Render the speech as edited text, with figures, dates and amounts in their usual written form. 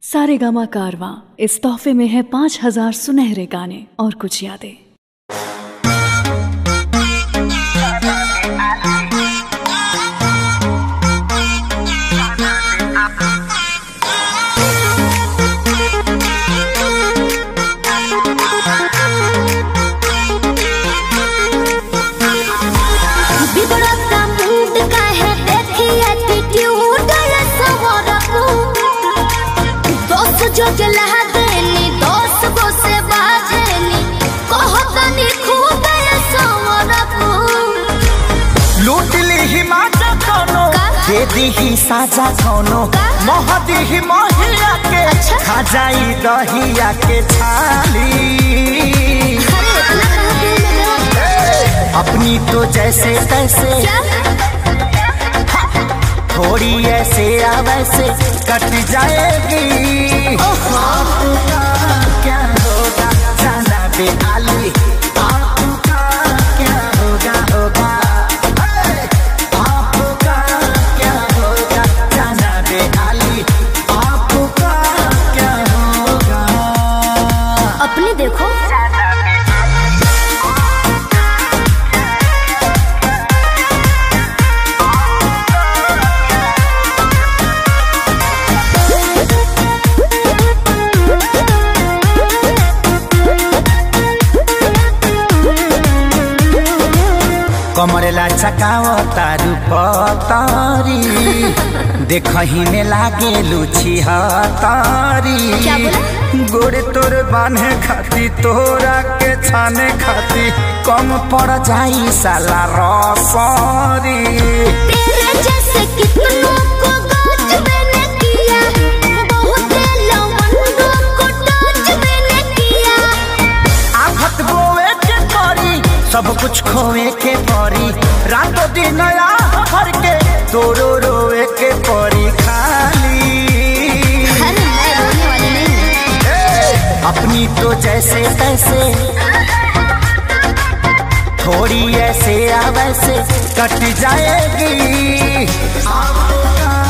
सारेगामा कारवां इस तोहफे में है 5000 सुनहरे गाने और कुछ यादें। जो जला देनी दोस्त को से बाजेनी कहतनी खूब सवरको लूट ली ही माजा कोनो दे दी ही साजा कोनो मोह दी ही मोहिया के खा जाई दहिया के छाली। अपनी तो जैसे तैसे थोड़ी ऐसे या वैसे कट जाएगी। आपका क्या होगा जाना बेआली, आपका क्या होगा होगा, आपका क्या होगा जाना बेआली, आपका क्या होगा। अपनी देखो कमरेला चकाव तारू पतारी देखही में लागे लुची हतारी। गोड़े तोर बांधे खाती तोरा के छाने खाती कम पड़ जाई साला रसरी। तेरे जैसे कितनों को गाज मैंने किया, बहुत लवंडों को टच मैंने किया। आफत बोए के परी सब कुछ खोए के परी, रातों दिन भर के तोरो रोए के परी खाली। मैं रोने वाली नहीं। अपनी तो जैसे तैसे थोड़ी ऐसे या वैसे कट जाएगी। आपका